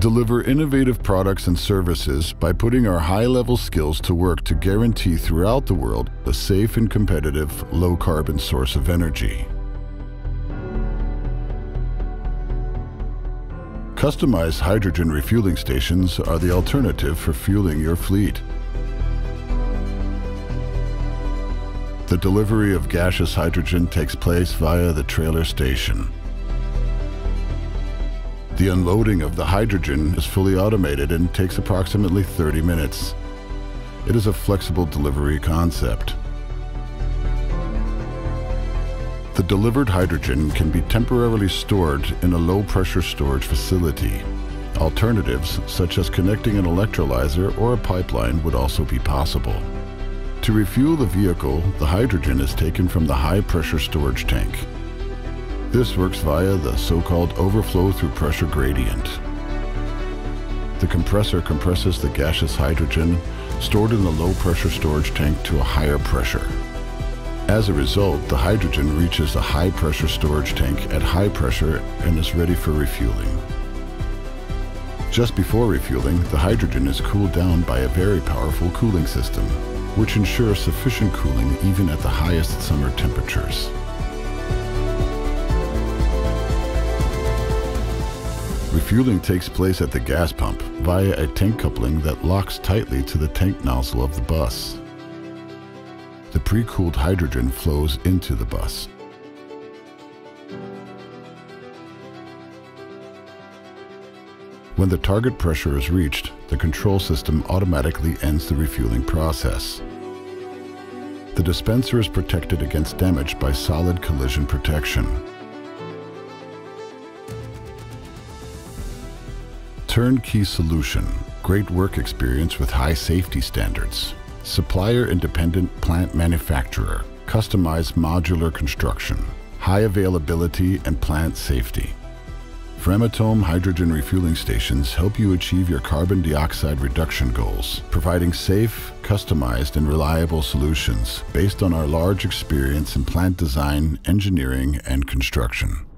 deliver innovative products and services by putting our high-level skills to work to guarantee throughout the world a safe and competitive, low-carbon source of energy. Customized hydrogen refueling stations are the alternative for fueling your fleet. The delivery of gaseous hydrogen takes place via the trailer station. The unloading of the hydrogen is fully automated and takes approximately 30 minutes. It is a flexible delivery concept. The delivered hydrogen can be temporarily stored in a low-pressure storage facility. Alternatives, such as connecting an electrolyzer or a pipeline, would also be possible. To refuel the vehicle, the hydrogen is taken from the high-pressure storage tank. This works via the so-called overflow through pressure gradient. The compressor compresses the gaseous hydrogen stored in the low-pressure storage tank to a higher pressure. As a result, the hydrogen reaches a high-pressure storage tank at high pressure and is ready for refueling. Just before refueling, the hydrogen is cooled down by a very powerful cooling system, which ensures sufficient cooling even at the highest summer temperatures. Refueling takes place at the gas pump via a tank coupling that locks tightly to the tank nozzle of the bus. The pre-cooled hydrogen flows into the bus. When the target pressure is reached, the control system automatically ends the refueling process. The dispenser is protected against damage by solid collision protection. Turnkey solution, great work experience with high safety standards. Supplier-independent plant manufacturer, customized modular construction, high availability and plant safety. Framatome Hydrogen Refueling Stations help you achieve your carbon dioxide reduction goals, providing safe, customized, and reliable solutions based on our large experience in plant design, engineering, and construction.